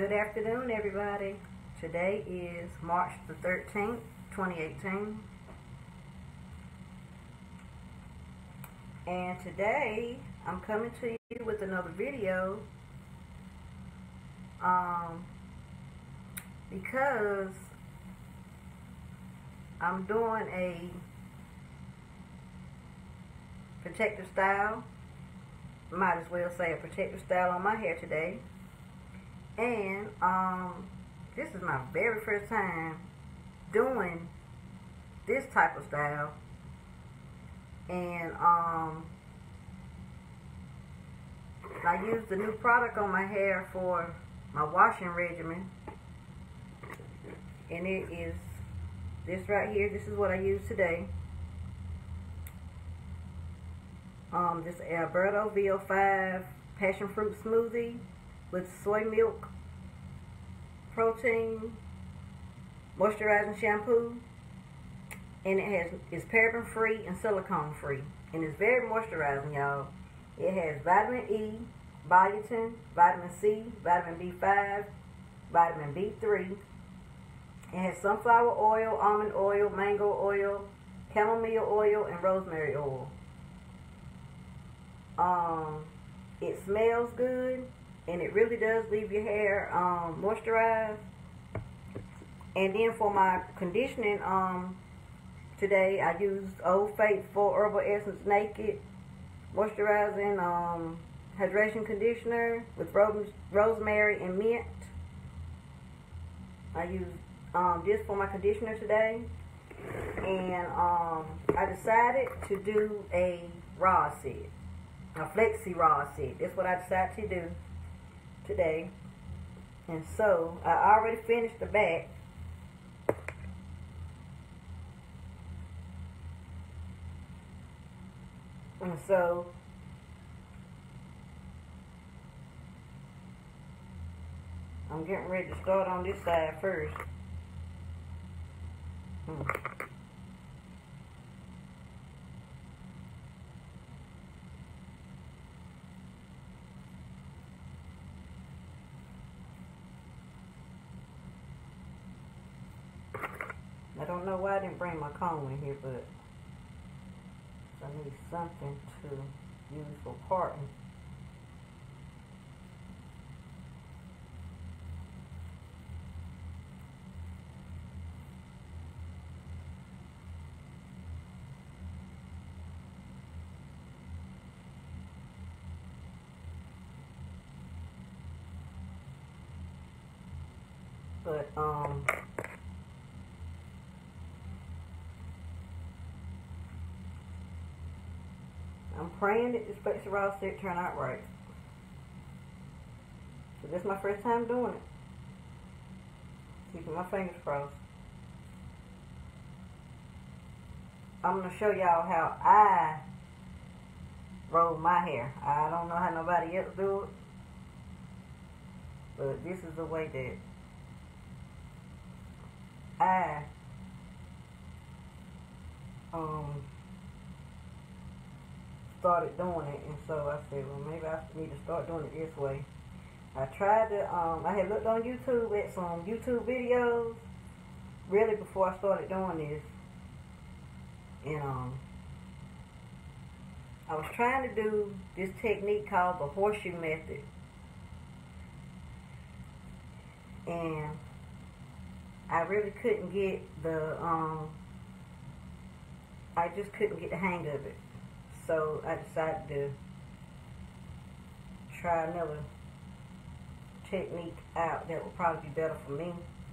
Good afternoon, everybody. Today is March the 13th, 2018. And today, I'm coming to you with another video because I'm doing a protective style. Might as well say a protective style on my hair today. And this is my very first time doing this type of style. And I used the new product on my hair for my washing regimen. And it is this right here. This is what I use today. This Alberto VO5 passion fruit smoothie with soy milk, protein, moisturizing shampoo, and it's paraben free and silicone free, and it's very moisturizing, y'all. It has vitamin E, biotin, vitamin C, vitamin B5, vitamin B3. It has sunflower oil, almond oil, mango oil, chamomile oil, and rosemary oil. It smells good, and it really does leave your hair moisturized. And then for my conditioning, today I used Old Faithful Herbal Essence Naked Moisturizing Hydration Conditioner with rosemary and mint. I used this for my conditioner today. And I decided to do a rod set, a flexi rod set. That's what I decided to do today. And so I already finished the back. And so I'm getting ready to start on this side first. I don't know why I didn't bring my comb in here, but I need something to use for parting. But I'm praying that this flexi rod set turn out right. So this is my first time doing it. Keeping my fingers crossed. I'm going to show y'all how I roll my hair. I don't know how nobody else do it, but this is the way that I started doing it. And so I said, well, maybe I need to start doing it this way. I tried to, I had looked on YouTube at some YouTube videos really before I started doing this. And I was trying to do this technique called the horseshoe method. And I really couldn't get the, I just couldn't get the hang of it. So I decided to try another technique out that would probably be better for me.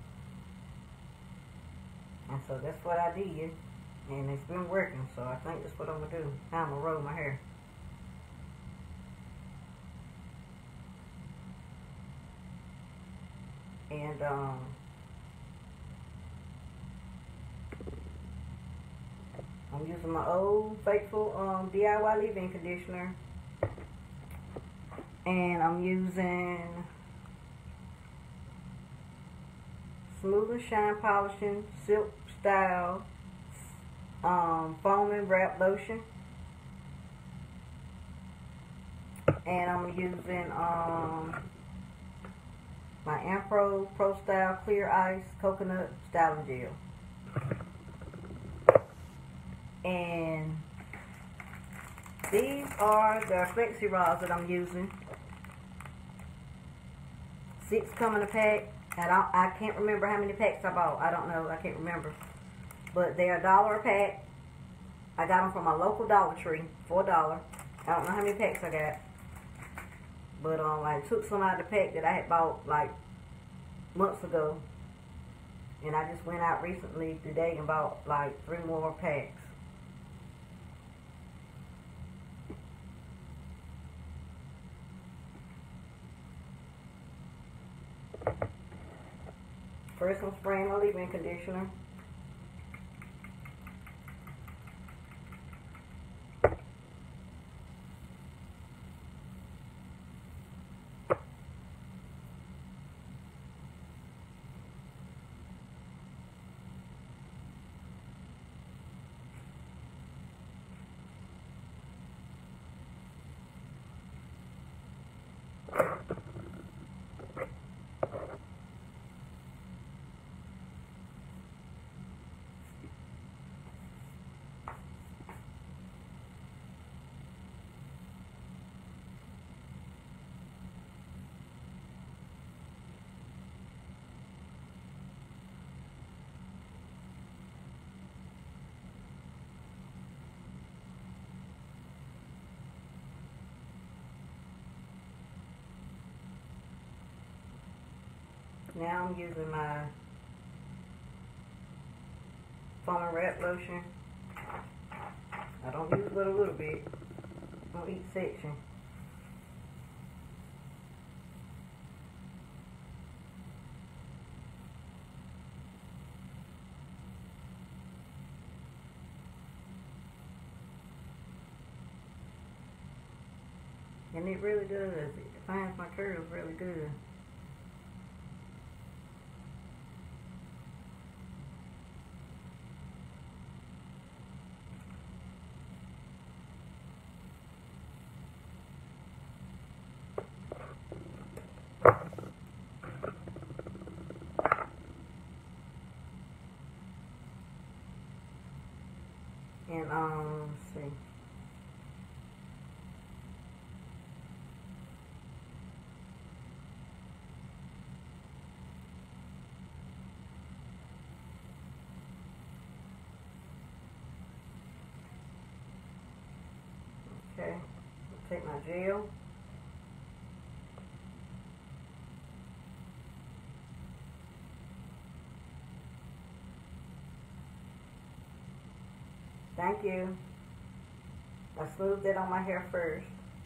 And so that's what I did. And it's been working. So I think that's what I'm going to do. Now I'm going to roll my hair. And I'm using my Old Faithful DIY leave-in conditioner, and I'm using Smooth and Shine Polishing Silk Style Foam and Wrap Lotion, and I'm using my Ampro Pro Style Clear Ice Coconut Styling Gel. And these are the flexi rods that I'm using. 6 come in a pack. I can't remember how many packs I bought. I don't know. I can't remember. But they're $1 a pack. I got them from my local Dollar Tree for $1. I don't know how many packs I got. But I took some out of the pack that I had bought like months ago. And I just went out recently today and bought like 3 more packs. First I'm spraying my leave-in conditioner. Now I'm using my foam and wrap lotion. I don't use but a little bit on each section. And it really does. It defines my curls really good. And let's see. Okay, take my gel. Thank you. I smoothed it on my hair first.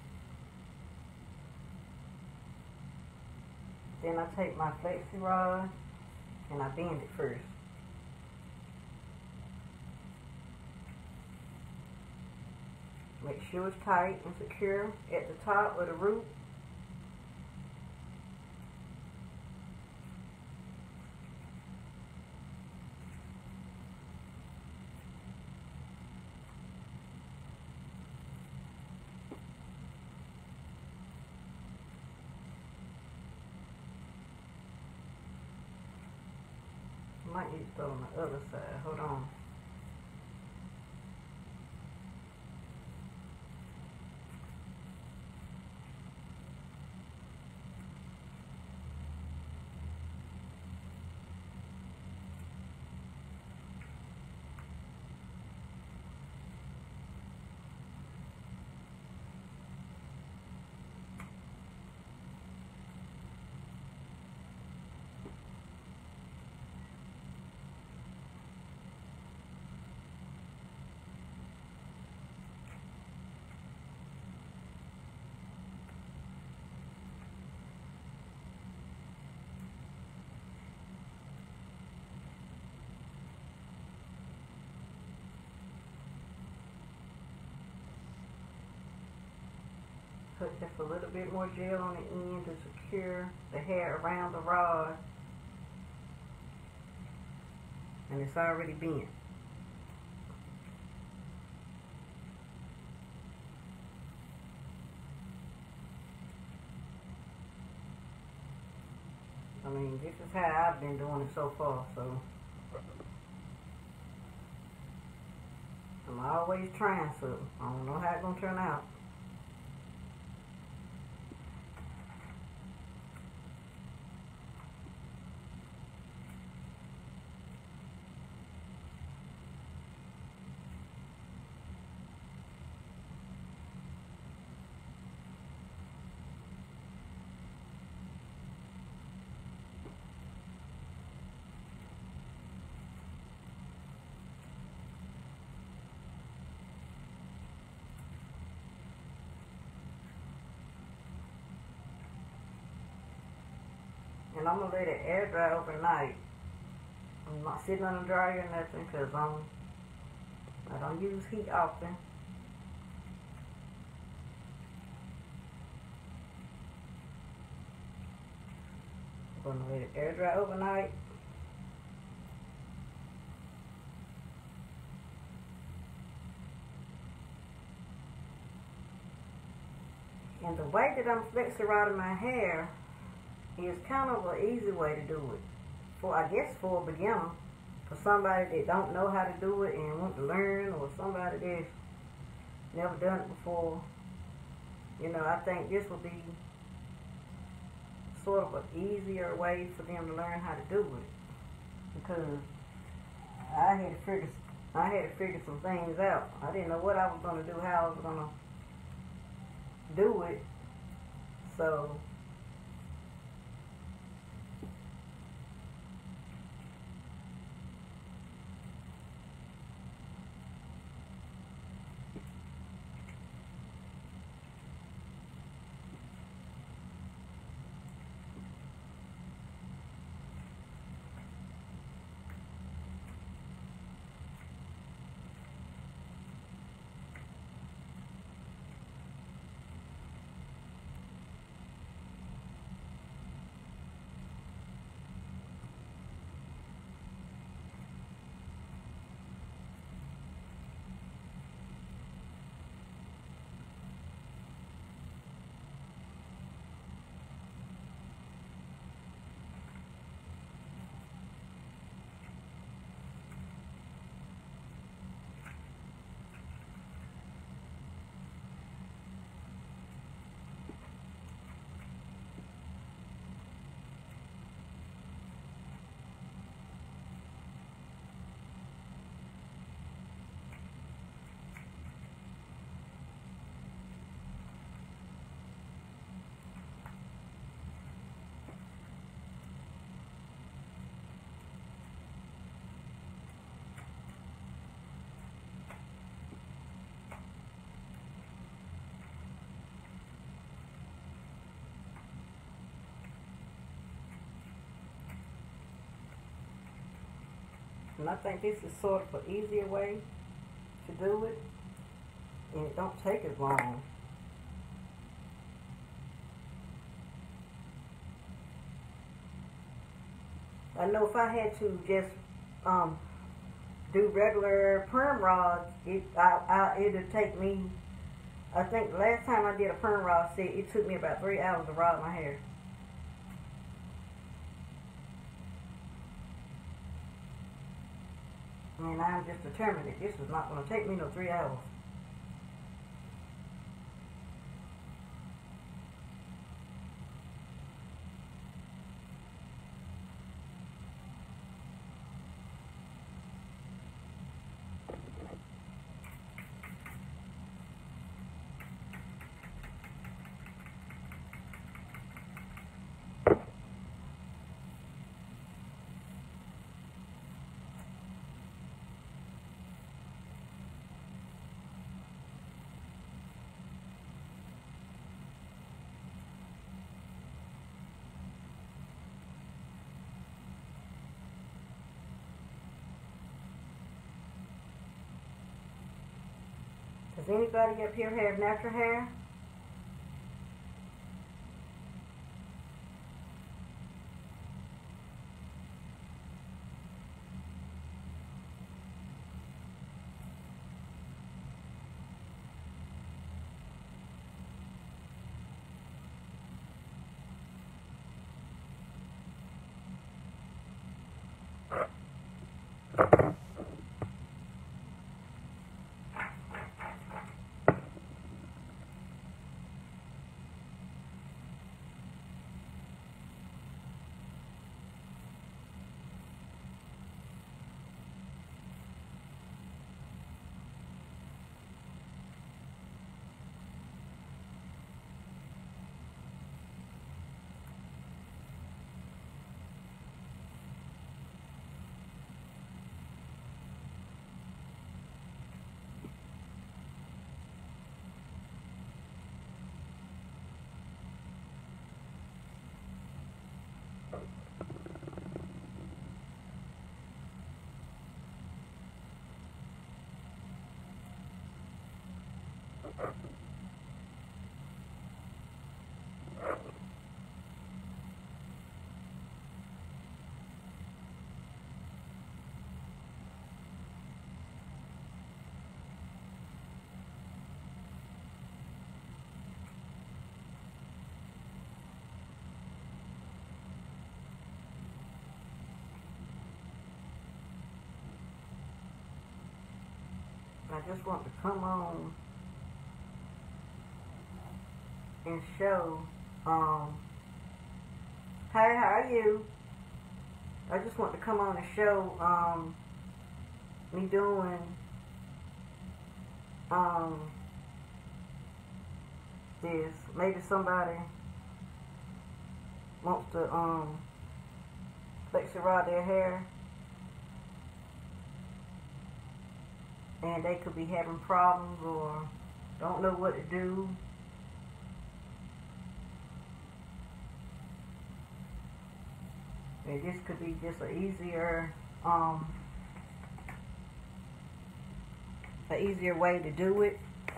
Then I take my flexi rod and I bend it first. Make sure it's tight and secure at the top of the root. I might need to start on the other side. Hold on. Put just a little bit more gel on the end to secure the hair around the rod. And it's already bent. mean, this is how I've been doing it so far, so I'm always trying, so I don't know how it's gonna turn out. And I'm gonna let it air dry overnight. I'm not sitting on the dryer or nothing because I don't use heat often. I'm gonna let it air dry overnight. And the way that I'm flexi-rotting my hair is kind of an easy way to do it. I guess for a beginner, for somebody that don't know how to do it and want to learn, or somebody that's never done it before. You know, I think this would be sort of an easier way for them to learn how to do it, because I had to figure some things out. I didn't know what I was going to do, how I was going to do it. So and I think this is sort of an easier way to do it, and it don't take as long. I know if I had to just do regular perm rods, it'd take me, I think the last time I did a perm rod set, it took me about 3 hours to rod my hair. And I'm just determined that this is not going to take me no 3 hours. Does anybody up here have natural hair? I just want to come on and show, hey, how are you? I just want to come on and show, me doing, this. Maybe somebody wants to, flexi rod their hair, and they could be having problems or don't know what to do. And this could be just an easier way to do it.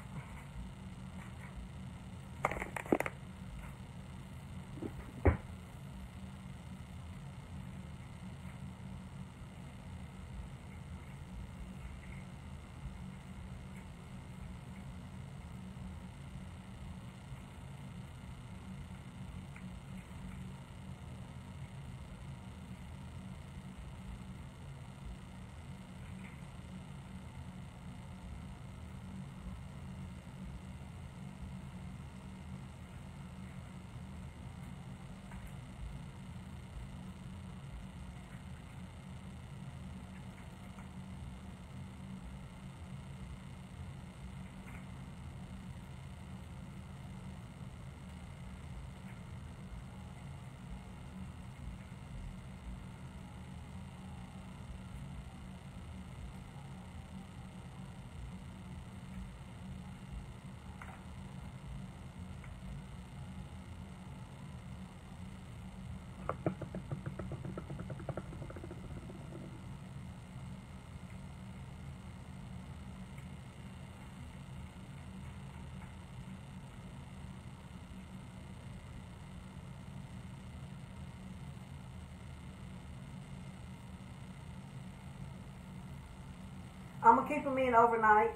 I'm going to keep them in overnight.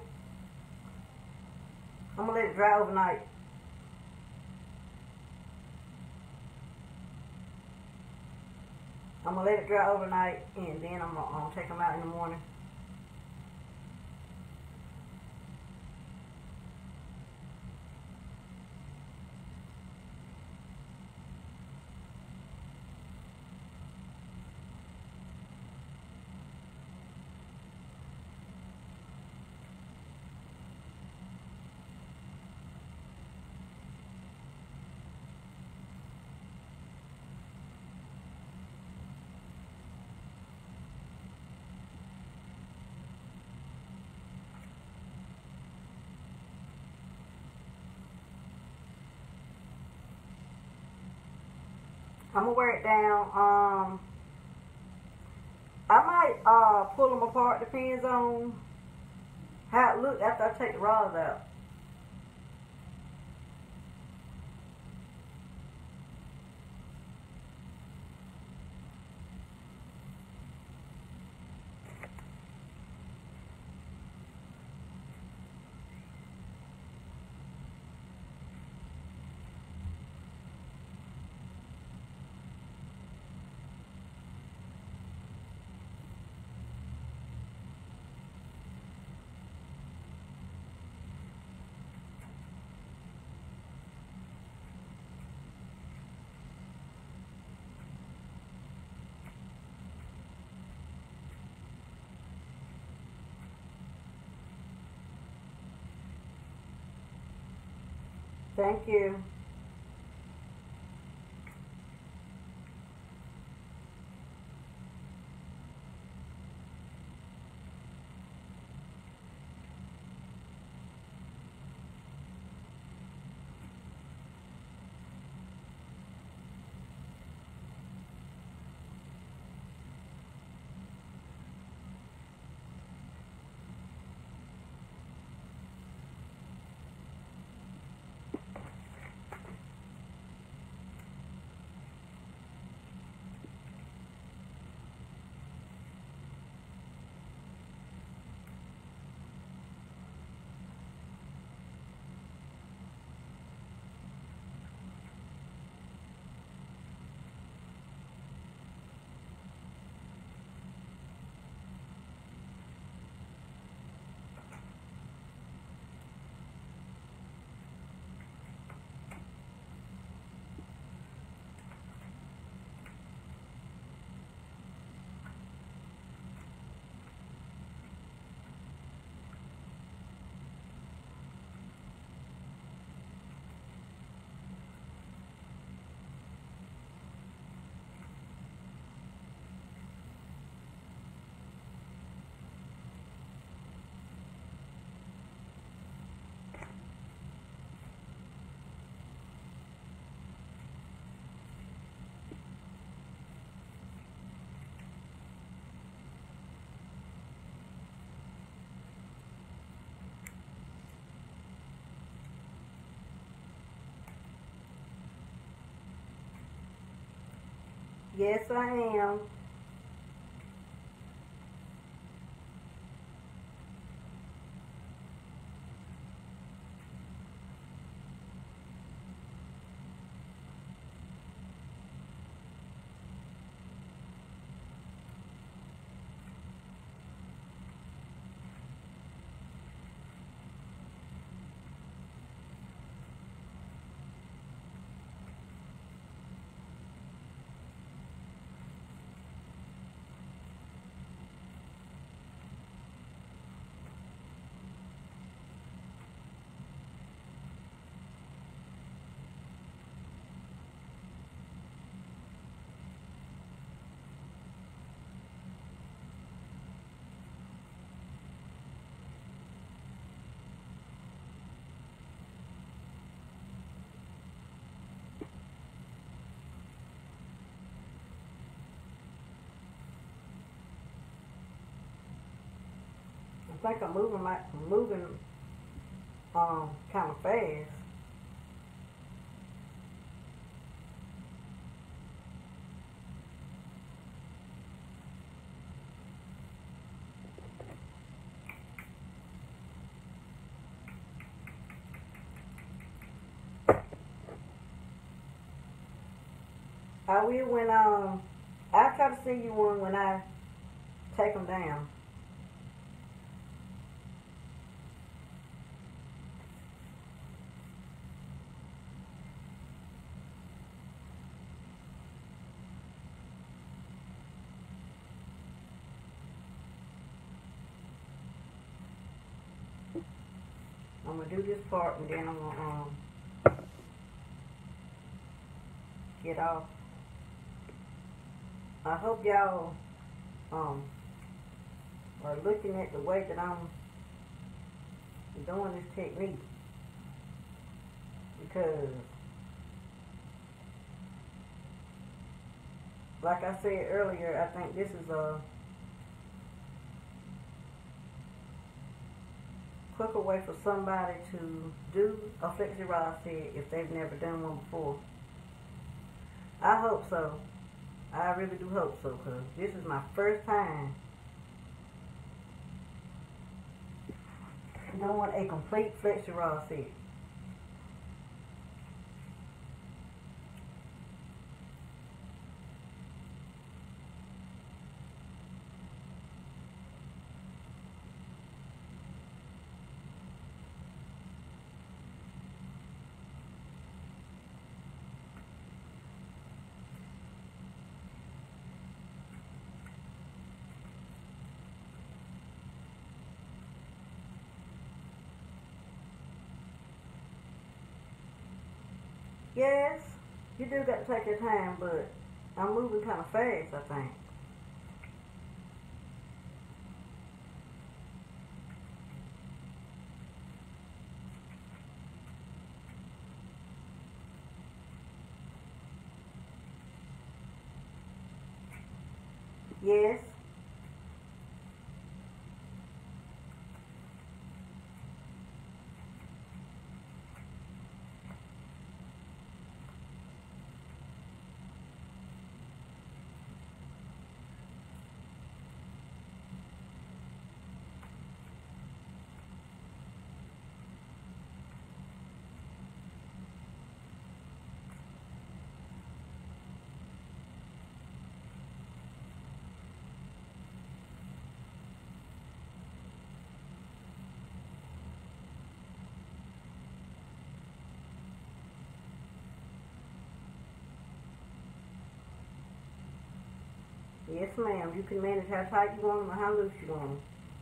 I'm going to let it dry overnight. I'm going to let it dry overnight, and then I'm going to take them out in the morning. I'm going to wear it down. I might pull them apart, depends on how it looks after I take the rods out. Thank you. Yes, I am. I think I'm moving kind of fast. I will when I'll try to see you one when I take them down. I'm gonna do this part and then I'm gonna get off. I hope y'all um are looking at the way that I'm doing this technique, because like I said earlier, I think this is a quicker way for somebody to do a flexi rod set if they've never done one before. I hope so. I really do hope so, because this is my first time doing a complete flexi rod set. Yes, you do got to take your time, but I'm moving kind of fast, I think. Yes. Yes, ma'am. You can manage how tight you want them or how loose you want them.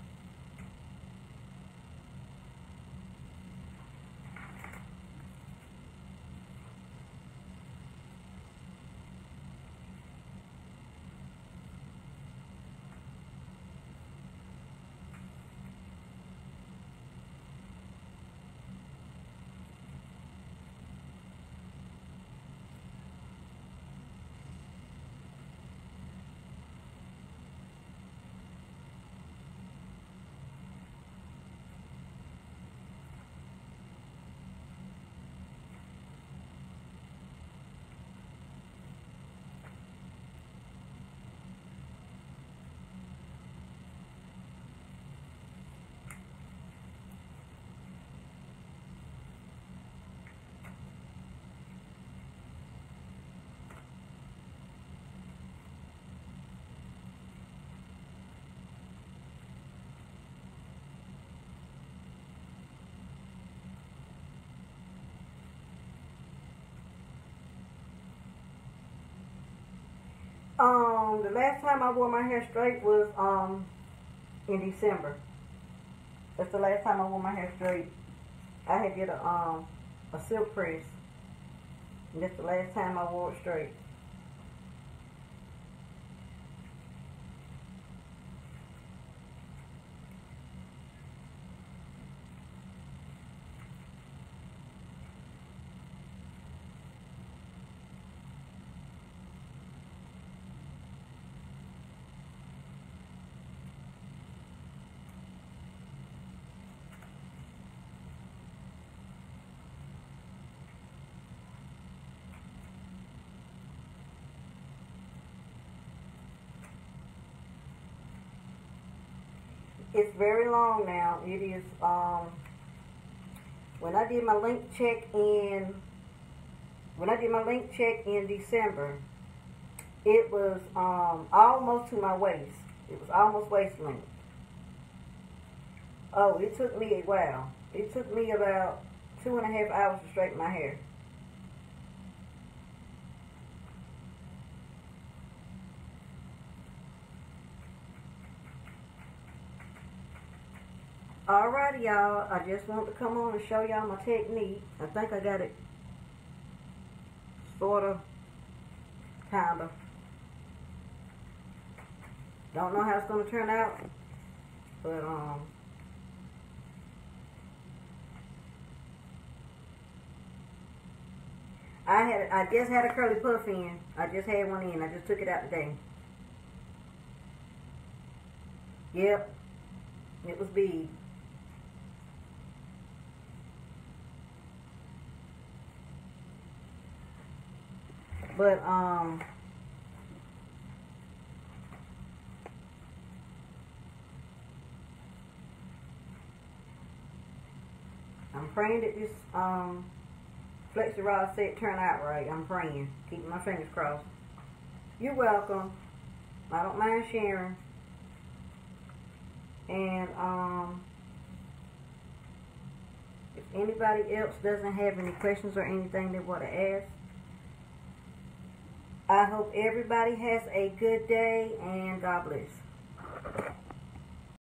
The last time I wore my hair straight was in December. That's the last time I wore my hair straight. I had did a silk press. And that's the last time I wore it straight. It's very long now. It is, when I did my length check in December, it was almost to my waist. It was almost waist length. Oh, it took me a while. It took me about 2.5 hours to straighten my hair. Alrighty, y'all. I just want to come on and show y'all my technique. I think I got it sort of, kind of. Don't know how it's going to turn out, but I just had a curly puff in. I just had one in. I just took it out today. Yep, it was big. But I'm praying that this flexi rod set turn out right. I'm praying, keeping my fingers crossed. You're welcome. I don't mind sharing. And if anybody else doesn't have any questions or anything they want to ask, I hope everybody has a good day, and God bless.